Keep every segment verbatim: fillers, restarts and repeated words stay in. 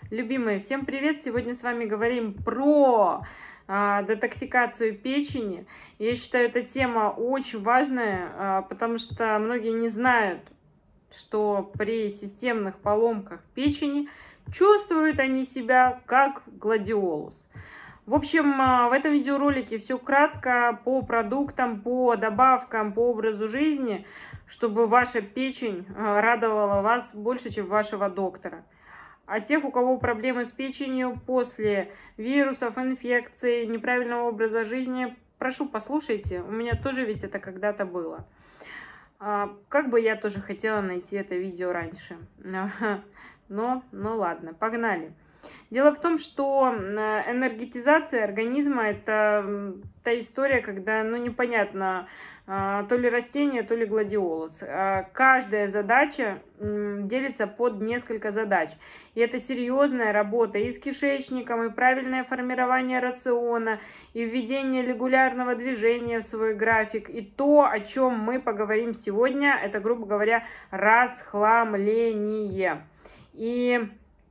Любимые, всем привет! Сегодня с вами говорим про а, детоксикацию печени. Я считаю, эта тема очень важная, а, потому что многие не знают, что при системных поломках печени чувствуют они себя как гладиолус. В общем, в этом видеоролике все кратко по продуктам, по добавкам, по образу жизни, чтобы ваша печень радовала вас больше, чем вашего доктора. А тех, у кого проблемы с печенью после вирусов, инфекций, неправильного образа жизни, прошу, послушайте. У меня тоже ведь это когда-то было. Как бы я тоже хотела найти это видео раньше. Но, ну ладно, погнали. Дело в том, что энергетизация организма – это та история, когда, ну, непонятно, то ли растение, то ли гладиолус. Каждая задача делится под несколько задач. И это серьезная работа и с кишечником, и правильное формирование рациона, и введение регулярного движения в свой график. И то, о чем мы поговорим сегодня, это, грубо говоря, расхламление. И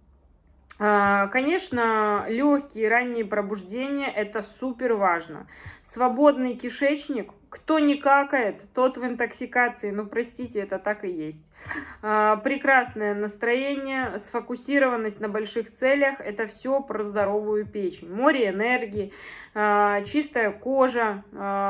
конечно, легкие ранние пробуждения – это супер важно. Свободный кишечник, кто не какает, тот в интоксикации. Ну, простите, это так и есть. Прекрасное настроение, сфокусированность на больших целях – это все про здоровую печень. Море энергии, чистая кожа,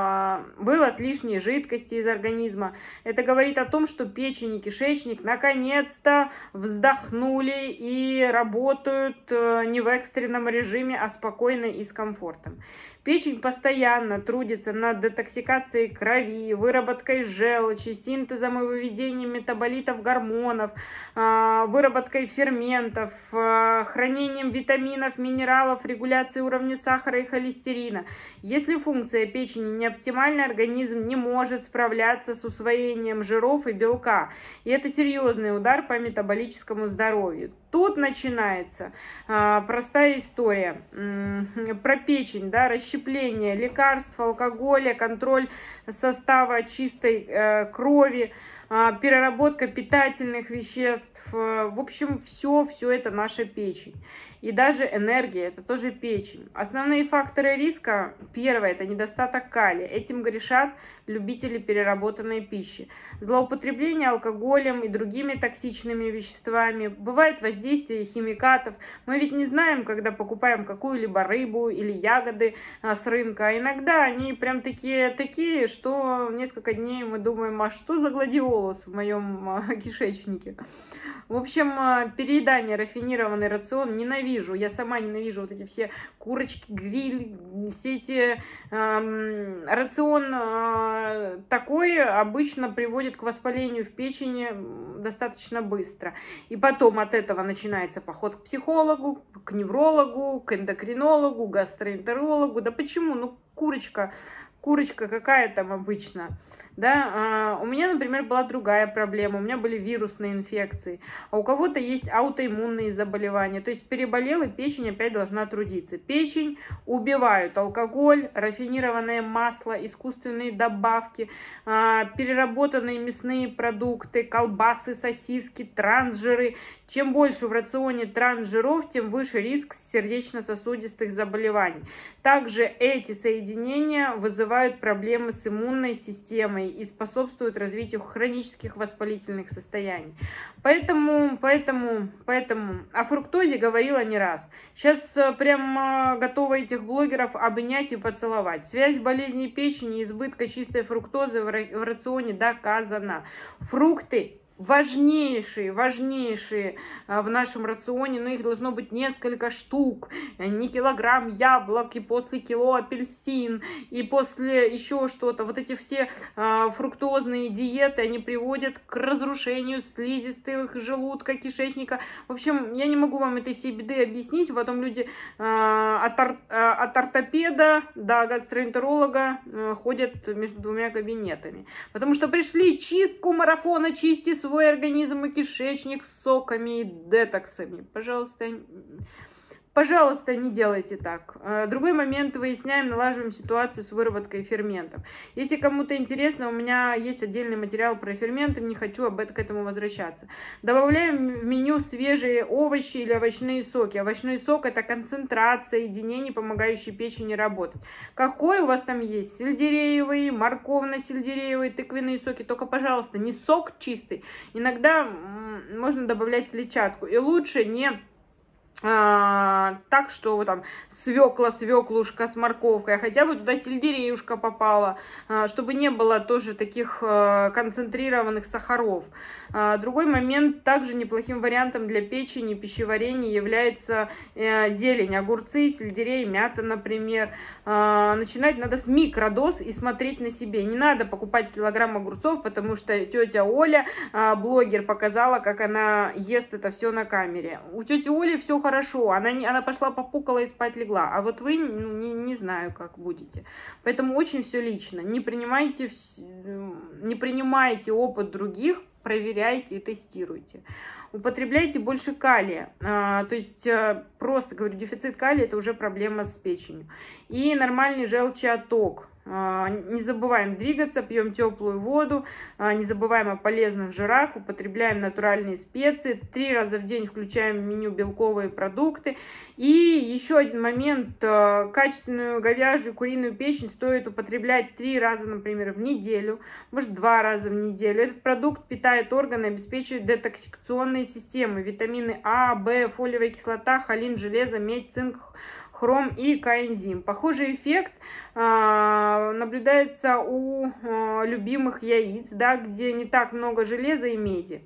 вывод лишней жидкости из организма. Это говорит о том, что печень и кишечник наконец-то вздохнули и работают не в экстренном режиме, а спокойно и с комфортом. Печень постоянно трудится над детоксикацией крови, выработкой желчи, синтезом и выведением метаболитов гормонов, выработкой ферментов, хранением витаминов, минералов, регуляцией уровня сахара и холестерина. Если функция печени не оптимальна, организм не может справляться с усвоением жиров и белка. И это серьезный удар по метаболическому здоровью. Тут начинается а, простая история м-м, про печень, да, расщепление лекарств, алкоголя, контроль состава чистой э, крови, э, переработка питательных веществ. Э, в общем, все, все это наша печень. И даже энергия – это тоже печень. Основные факторы риска. Первое – это недостаток калия. Этим грешат любители переработанной пищи. Злоупотребление алкоголем и другими токсичными веществами. Бывает воздействие химикатов. Мы ведь не знаем, когда покупаем какую-либо рыбу или ягоды а, с рынка. А иногда они прям такие, такие, что несколько дней мы думаем, а что за гладиолус в моем а, кишечнике? В общем, переедание, рафинированный рацион ненавижу. Я сама ненавижу вот эти все курочки, гриль, все эти э, рацион э, такой обычно приводит к воспалению в печени достаточно быстро. И потом от этого начинается поход к психологу, к неврологу, к эндокринологу, гастроэнтерологу. Да почему? Ну, курочка... Курочка какая там обычно, да, а, у меня, например, была другая проблема, у меня были вирусные инфекции, а у кого-то есть аутоиммунные заболевания, то есть переболела, печень опять должна трудиться. Печень убивают алкоголь, рафинированное масло, искусственные добавки, а, переработанные мясные продукты, колбасы, сосиски, трансжиры. Чем больше в рационе трансжиров, тем выше риск сердечно-сосудистых заболеваний. Также эти соединения вызывают проблемы с иммунной системой и способствуют развитию хронических воспалительных состояний. Поэтому, поэтому, поэтому о фруктозе говорила не раз. Сейчас прям готова этих блогеров обнять и поцеловать. Связь болезней печени и избытка чистой фруктозы в рационе доказана. Фрукты важнейшие, важнейшие в нашем рационе, но их должно быть несколько штук, не килограмм яблок, и после кило апельсин, и после еще что-то. Вот эти все э, фруктозные диеты, они приводят к разрушению слизистых желудка, кишечника. В общем, я не могу вам этой всей беды объяснить. Потом люди э, от, ор, э, от ортопеда до гастроэнтеролога э, ходят между двумя кабинетами, потому что пришли чистку марафона, чисти свой организм и кишечник с соками и детоксами. Пожалуйста, Пожалуйста, не делайте так. Другой момент, выясняем, налаживаем ситуацию с выработкой ферментов. Если кому-то интересно, у меня есть отдельный материал про ферменты, не хочу об этом, к этому возвращаться. Добавляем в меню свежие овощи или овощные соки. Овощной сок — это концентрат соединений, помогающий печени работать. Какой у вас там есть? Сельдереевый, морковно-сельдереевый, тыквенные соки. Только, пожалуйста, не сок чистый. Иногда можно добавлять клетчатку. И лучше не... А, так, что там свекла, свеклушка с морковкой, а хотя бы туда сельдереюшка попала, а, чтобы не было тоже таких а, концентрированных сахаров. А, другой момент, также неплохим вариантом для печени, пищеварения является а, зелень, огурцы, сельдерей, мята, например. А, начинать надо с микродоз и смотреть на себе. Не надо покупать килограмм огурцов, потому что тетя Оля, а, блогер, показала, как она ест это все на камере. У тети Оли все хорошо. Хорошо, она, не, она пошла попукала и спать легла, а вот вы, ну, не, не знаю, как будете. Поэтому очень все лично. Не принимайте, не принимайте опыт других, проверяйте и тестируйте. Употребляйте больше калия. А, то есть, а, просто говорю, дефицит калия — это уже проблема с печенью. И нормальный желчеотток. Не забываем двигаться, пьем теплую воду, не забываем о полезных жирах, употребляем натуральные специи, три раза в день включаем в меню белковые продукты. И еще один момент, качественную говяжью, куриную печень стоит употреблять три раза, например, в неделю, может два раза в неделю. Этот продукт питает органы, обеспечивает детоксикационные системы, витамины А, В, фолиевая кислота, холин, железо, медь, цинк, хром и коэнзим. Похожий эффект э, наблюдается у э, любимых яиц, да, где не так много железа и меди.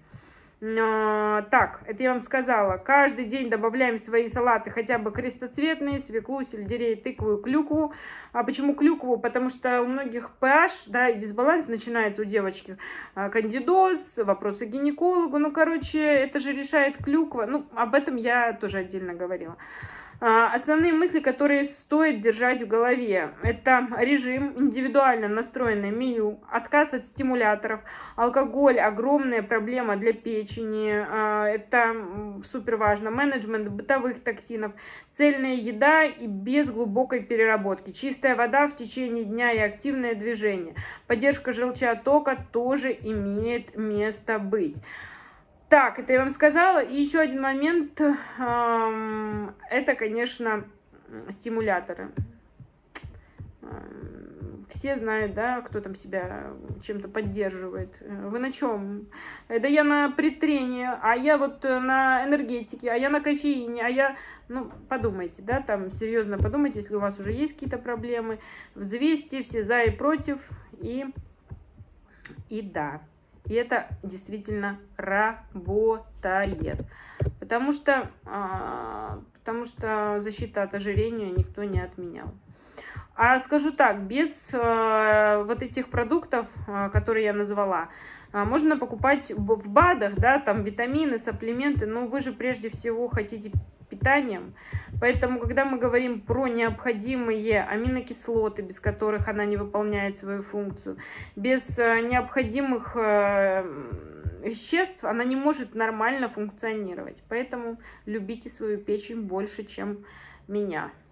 Э, так, это я вам сказала. Каждый день добавляем в свои салаты хотя бы крестоцветные, свеклу, сельдерей, тыкву и клюкву. А почему клюкву? Потому что у многих pH, да, и дисбаланс начинается у девочки. Кандидоз, вопросы к гинекологу. Ну, короче, это же решает клюква. Ну, об этом я тоже отдельно говорила. Основные мысли, которые стоит держать в голове, это режим, индивидуально настроенное меню, отказ от стимуляторов, алкоголь — огромная проблема для печени, это супер важно, менеджмент бытовых токсинов, цельная еда и без глубокой переработки, чистая вода в течение дня и активное движение, поддержка желчеоттока тоже имеет место быть. Так, это я вам сказала. И еще один момент, эм, это, конечно, стимуляторы. Эм, все знают, да, кто там себя чем-то поддерживает. Вы на чем? Да я на предтрении, а я вот на энергетике, а я на кофеине, а я... Ну, подумайте, да, там серьезно подумайте, если у вас уже есть какие-то проблемы. Взвесьте все за и против, и, и да. И это действительно работает. Потому что, а, потому что защита от ожирения никто не отменял. А скажу так, без а, вот этих продуктов, а, которые я назвала, а, можно покупать в БАДах, да, там витамины, сапплименты, но вы же прежде всего хотите питанием. Поэтому, когда мы говорим про необходимые аминокислоты, без которых она не выполняет свою функцию, без необходимых веществ она не может нормально функционировать. Поэтому любите свою печень больше, чем меня.